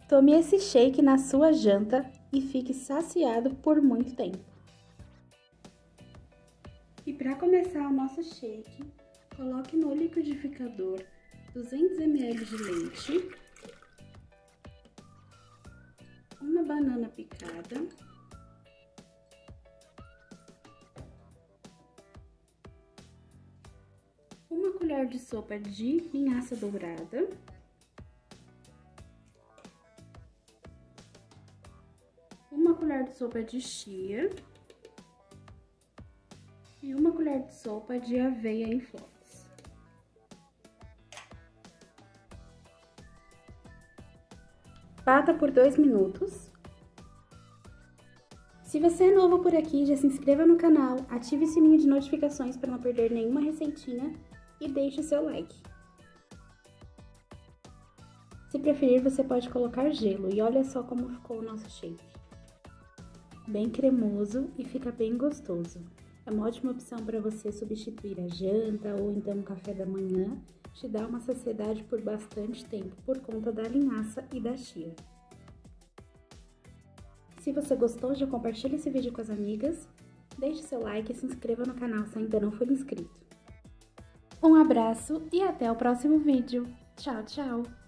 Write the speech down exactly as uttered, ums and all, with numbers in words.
Tome esse shake na sua janta e fique saciado por muito tempo. E para começar o nosso shake, coloque no liquidificador duzentos mililitros de leite, uma banana picada, uma colher de sopa de linhaça dourada, uma colher de sopa de chia e uma colher de sopa de aveia em flocos. Bata por dois minutos. Se você é novo por aqui, já se inscreva no canal, ative o sininho de notificações para não perder nenhuma receitinha e deixe o seu like. Se preferir, você pode colocar gelo e olha só como ficou o nosso shake. Bem cremoso e fica bem gostoso. É uma ótima opção para você substituir a janta ou então o café da manhã. Te dá uma saciedade por bastante tempo por conta da linhaça e da chia. Se você gostou, já compartilhe esse vídeo com as amigas, deixe seu like e se inscreva no canal se ainda não for inscrito. Um abraço e até o próximo vídeo. Tchau, tchau!